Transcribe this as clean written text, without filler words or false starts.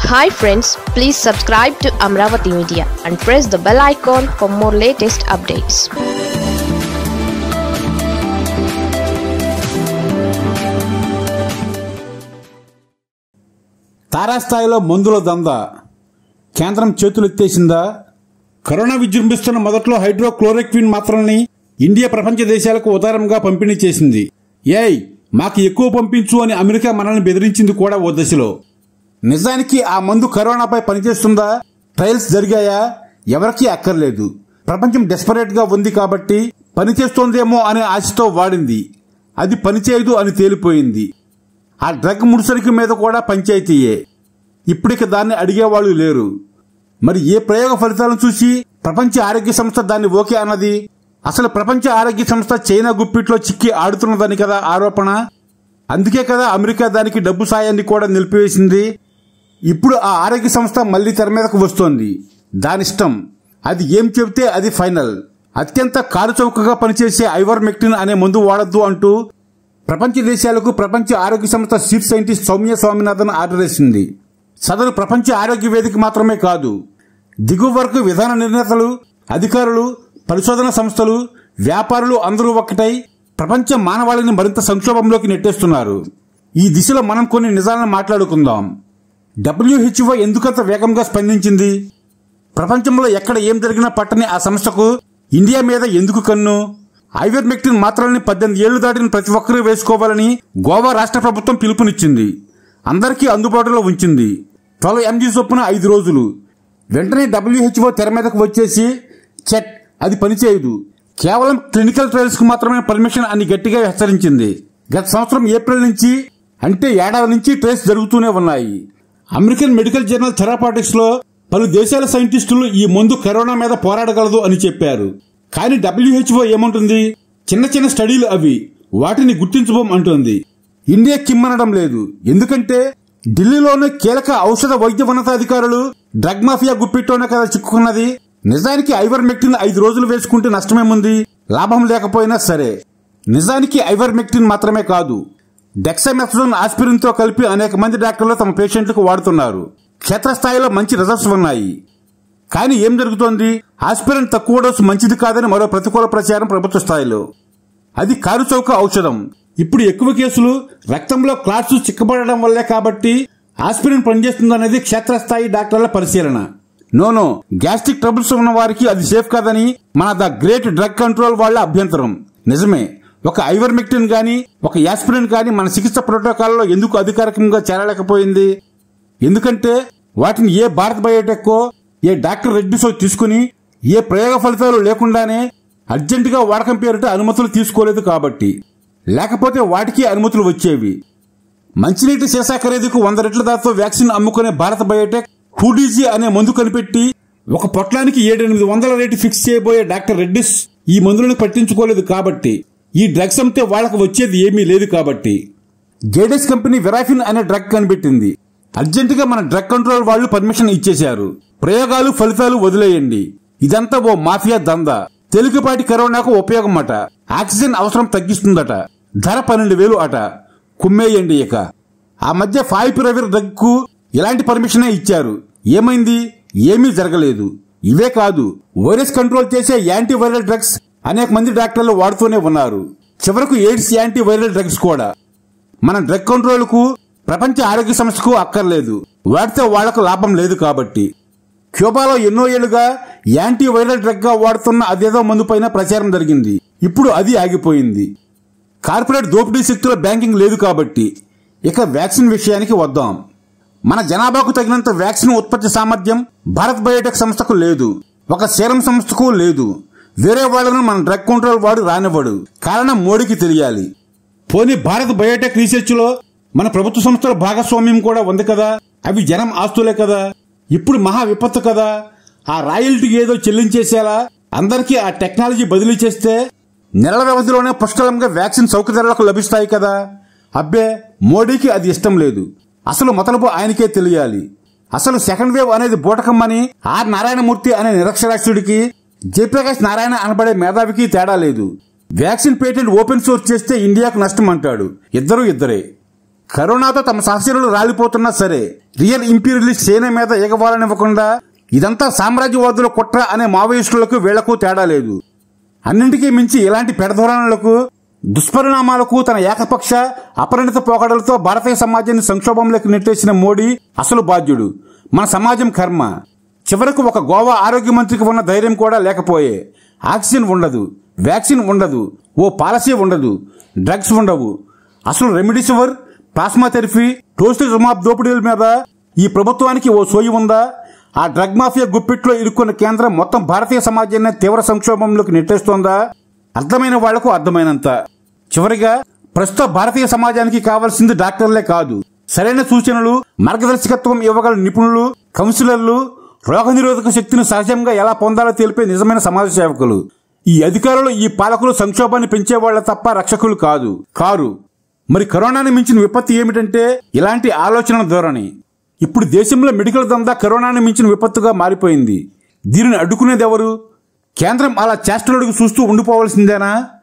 Hi friends, please subscribe to Amaravathi Media and press the bell icon for more latest updates. తారాస్థాయిలో మందుల దందా కేంద్రం చేతులెత్తేసిందా? Corona విజృంభిస్తున్న మొదట్లో hydrochloroquine మాత్రల్ని India ప్రపంచ దేశాలకు ఉదారంగా పంపిణీ చేసింది. మాకు ఎక్కువ పంపించు అని అమెరికా మనల్ని బెదిరించింది కూడా ఓ దశలో. నిజానికి ఆ మందు కరోనాపై పనిచేస్తుందా? ట్రయల్స్ జరిగాయా? ఎవరికీ అక్కర్లేదు. ప్రపంచం డెస్పరేట్ గా ఉంది కాబట్టి పనిచేస్తోందేమో అనే ఆశతో వాడింది. అది పనిచేయదు అని తేలిపోయింది. ఆ డ్రగ్ ముడిసరికి మీద కూడా పంచాయతీయే. ఇప్పటికి దాన్ని అడిగేవాళ్లు లేరు. మరి ఏ ప్రయోగ ఫలితాలను చూసి ప్రపంచ ఆరోగ్య సంస్థ దాన్ని ఓకే అన్నది? అసలు ప్రపంచ ఆరోగ్య సంస్థ చైనా గుప్పిట్లో చిక్కి ఆడుతున్నదని కదా ఆరోపణ. అందుకే కదా అమెరికా దానికి డబ్బు సాయాన్ని కూడా నిలిపివేసింది. ఇప్పుడు ఆ ఆరోగ్య సంస్థ మళ్లీ తెర మీదకు వస్తోంది. దానిష్టం. అది ఏం చెబితే అది ఫైనల్. అత్యంత కారుచౌకగా పనిచేసే ఐవర్మెక్టిన్ అనే మందు వాడద్దు అంటూ ప్రపంచ దేశాలకు ప్రపంచ ఆరోగ్య సంస్థ chief scientist Soumya Swaminathan order వేసింది. సదరు ప్రపంచ ఆరోగ్య వేదిక మాత్రమే కాదు, దిగువ వరకు విధాన నిర్ణేతలు, అధికారులు, పరిశోధన సంస్థలు, వ్యాపారులు అందరూ ఒక్కటై ప్రపంచ మానవాళిని మరింత సంక్షోభంలోకి నెట్టేస్తున్నారు. ఈ దిశలో మనం కొన్ని నిజాలను మాట్లాడుకుందాం. WHO ఎందుకంత వేగంగా స్పందించింది? ప్రపంచంలో ఎక్కడ ఏం జరిగినా పట్టని ఆ సంస్థకు ఇండియా మీద ఎందుకు కన్ను? ఐవర్మెక్టిన్ మాత్రల్ని 18 ఏళ్లు దాటిన ప్రతి ఒక్కరూ వేసుకోవాలని గోవా రాష్ట్ర ప్రభుత్వం పిలుపునిచ్చింది. అందరికీ అందుబాటులో ఉంచింది. 12 mg చొప్పున 5 రోజులు. వెంటనే WHO తెర మీదకు వచ్చేసి చెట్ అది పనిచేయదు, కేవలం క్లినికల్ ట్రయల్స్ కు మాత్రమే పర్మిషన్ అని గట్టిగా హెచ్చరించింది. గత సంవత్సరం ఏప్రిల్ నుంచి, అంటే ఏడాది నుంచి ట్రయల్స్ జరుగుతూనే ఉన్నాయి. అమెరికన్ మెడికల్ జర్నల్ థెరపాటిక్స్ లో పలు దేశాల సైంటిస్టులు ఈ మందు కరోనా మీద పోరాడగలదు అని చెప్పారు. కానీ WHO ఏమంటుంది? చిన్న చిన్న స్టడీలు అవి, వాటిని గుర్తించబోం అంటోంది. ఇండియా కిమ్మనడం లేదు. ఎందుకంటే ఢిల్లీలోనే కీలక ఔషధ వైద్య ఉన్నతాధికారులు డ్రగ్ మాఫియా గుప్పిట్లోనే కదా చిక్కుకున్నది. నిజానికి ఐవర్మెక్టిన్ 5 రోజులు వేసుకుంటే నష్టమేముంది? లాభం లేకపోయినా సరే. నిజానికి ఐవర్మెక్టిన్ మాత్రమే కాదు, డెక్సామెథజోన్ ఆస్పిరిన్ తో కలిపి అనేక మంది డాక్టర్లు తమ పేషెంట్లకు వాడుతున్నారు. క్షేత్రస్థాయిలో మంచి రిజల్ట్స్ ఉన్నాయి. కానీ ఏం జరుగుతోంది? ఆస్పిరిన్ తక్కువ డోసు మంచిది కాదని మరో ప్రతికూల ప్రచారం ప్రభుత్వ స్థాయిలో. అది కారుచౌక ఔషధం. ఇప్పుడు ఎక్కువ కేసులు రక్తంలో క్లాట్స్ చిక్కబడడం వల్లే కాబట్టి ఆస్పిరిన్ పనిచేస్తుందనేది క్షేత్రస్థాయి డాక్టర్ల పరిశీలన. నో, గ్యాస్ట్రిక్ ట్రబుల్స్ ఉన్న వారికి అది సేఫ్ కాదని మన ద గ్రేట్ డ్రగ్ కంట్రోల్ వాళ్ల అభ్యంతరం. నిజమే, ఒక ఐవర్మెక్టిన్ గాని ఒక యాస్పిరిన్ గాని మన చికిత్స ప్రోటోకాల్లో ఎందుకు అధికారికంగా చేరలేకపోయింది? ఎందుకంటే వాటిని ఏ భారత్ బయోటెక్కో ఏ డాక్టర్ రెడ్డిసో తీసుకుని ఏ ప్రయోగ ఫలితాలు లేకుండానే అర్జెంటుగా వాడకం పేరిట అనుమతులు తీసుకోలేదు కాబట్టి. లేకపోతే వాటికి అనుమతులు వచ్చేవి. మంచినీటి సీసా ఖరీదుకు 100 రెట్ల ధరతో వ్యాక్సిన్ అమ్ముకునే భారత్ బయోటెక్ హూడీజీ అనే మందు కనిపెట్టి ఒక పొట్లానికి 700-800 రేటు ఫిక్స్ చేయబోయే డాక్టర్ రెడ్డిస్ ఈ మందులను పట్టించుకోలేదు కాబట్టి, ఈ డ్రగ్స్ అమ్మితే వాళ్లకు వచ్చేది ఏమీ లేదు కాబట్టి. జేడెస్ కంపెనీ వెరాఫిన్ అనే డ్రగ్ కనిపెట్టింది. అర్జెంటుగా మన డ్రగ్ కంట్రోల్ వాళ్లు పర్మిషన్ ఇచ్చేశారు. ప్రయోగాలు ఫలితాలు వదిలేయండి. ఇదంతా ఓ మాఫియా దందా. తేలికపాటి కరోనాకు ఉపయోగం అట, ఆక్సిజన్ అవసరం తగ్గిస్తుందట, ధర 12,000 అట. కుమ్మేయండి ఇక. ఆ మధ్య ఫాయిపిరవిర్ డ్రగ్ కు ఇలాంటి పర్మిషనే ఇచ్చారు. ఏమైంది? ఏమీ జరగలేదు. ఇవే కాదు, వైరస్ కంట్రోల్ చేసే యాంటీవైరల్ డ్రగ్స్ అనేక మంది డాక్టర్లు వాడుతూనే ఉన్నారు. చివరకు ఎయిడ్స్ యాంటీవైరల్ డ్రగ్స్ కూడా. మన డ్రగ్ కంట్రోల్ కు ప్రపంచ ఆరోగ్య సంస్థకు అక్కర్లేదు. వాడితే వాళ్లకు లాభం లేదు కాబట్టి. క్యూబాలో ఎన్నో ఏళ్లుగా యాంటీవైరల్ డ్రగ్ గా వాడుతున్న అదేదో మందు పైన ప్రచారం జరిగింది. ఇప్పుడు అది ఆగిపోయింది. కార్పొరేట్ దోపిడీ శక్తుల బ్యాంకింగ్ లేదు కాబట్టి. ఇక వ్యాక్సిన్ విషయానికి వద్దాం. మన జనాభాకు తగినంత వ్యాక్సిన్ ఉత్పత్తి సామర్థ్యం భారత్ బయోటెక్ సంస్థకు లేదు. ఒక సీరం సంస్థకు లేదు. వేరే వాళ్లను మన డ్రగ్ కంట్రోల్ వాడు రానివ్వడు. కారణం మోడీకి తెలియాలి. పోనీ భారత్ బయోటెక్ రీసెర్చ్ లో మన ప్రభుత్వ సంస్థల భాగస్వామ్యం కూడా ఉంది కదా. అవి జనం ఆస్తులే కదా. ఇప్పుడు మహా విపత్తు కదా. ఆ రాయల్టీ ఏదో చెల్లించేసేలా అందరికీ ఆ టెక్నాలజీ బదిలీ చేస్తే నెలల వ్యవధిలోనే పుష్కలంగా వ్యాక్సిన్ సౌకర్యాలకు లభిస్తాయి కదా. అబ్బే, మోడీకి అది ఇష్టం లేదు. అసలు మొదలుపు ఆయనకే తెలియాలి. అసలు సెకండ్ వేవ్ అనేది బూటకమ్మని ఆర్ నారాయణమూర్తి అనే నిరక్షరాస్యుడికి, జయప్రకాష్ నారాయణ అనబడే మేధావికి తేడా లేదు. వ్యాక్సిన్ పేటెంట్ ఓపెన్ సోర్స్ చేస్తే ఇండియాకు నష్టం అంటాడు. ఇద్దరే. కరోనాతో తమ సహచరులు రాలిపోతున్నా సరే రియల్ ఇంపీరియలిస్ట్ సేన మీద ఎగవాలనివ్వకుండా ఇదంతా సామ్రాజ్యవాదుల కుట్ర అనే మావోయిస్టులకు వీళ్లకు తేడా లేదు. అన్నింటికీ మించి ఇలాంటి పెడధోరణులకు దుష్పరిణామాలకు తన ఏకపక్ష అపరిణిత పోకడలతో భారతీయ సమాజాన్ని సంక్షోభంలోకి నెట్టేసిన మోడీ అసలు బాధ్యుడు. మన సమాజం కర్మ. చివరకు ఒక గోవా ఆరోగ్య మంత్రికి ఉన్న ధైర్యం కూడా లేకపోయే. ఆక్సిజన్ ఉండదు, వ్యాక్సిన్ ఉండదు, ఓ పాలసీ ఉండదు, డ్రగ్స్ ఉండవు. అసలు రెమిడిసివిర్, ప్లాస్మా థెరపీ, టోస్టిజుమాబ్ దోపిడీల మీద ఈ ప్రభుత్వానికి ఓ సోయి ఉందా? ఆ డ్రగ్ మాఫియా గుప్పిట్లో ఇరుక్కున్న కేంద్రం మొత్తం భారతీయ సమాజాన్ని తీవ్ర సంక్షోభంలోకి నెట్టేస్తోందా? అర్థమైన వాళ్లకు అర్థమైనంత. చివరిగా ప్రస్తుత భారతీయ సమాజానికి కావాల్సింది డాక్టర్లే కాదు, సరైన సూచనలు, మార్గదర్శకత్వం ఇవ్వగల నిపుణులు, కౌన్సిలర్లు, రోగనిరోధక శక్తిని సహజంగా ఎలా పొందాలో తెలిపే నిజమైన సమాజ సేవకులు. ఈ అధికారులు, ఈ పాలకులు సంక్షోభాన్ని పెంచేవాళ్ల తప్ప రక్షకులు కారు. మరి కరోనాని మించిన విపత్తు ఏమిటంటే ఇలాంటి ఆలోచన ధోరణి. ఇప్పుడు దేశంలో మెడికల్ దందా కరోనాని మించిన విపత్తుగా మారిపోయింది. దీనిని అడ్డుకునేదెవరు? కేంద్రం అలా చేష్టలుడికి చూస్తూ ఉండిపోవలసిందేనా?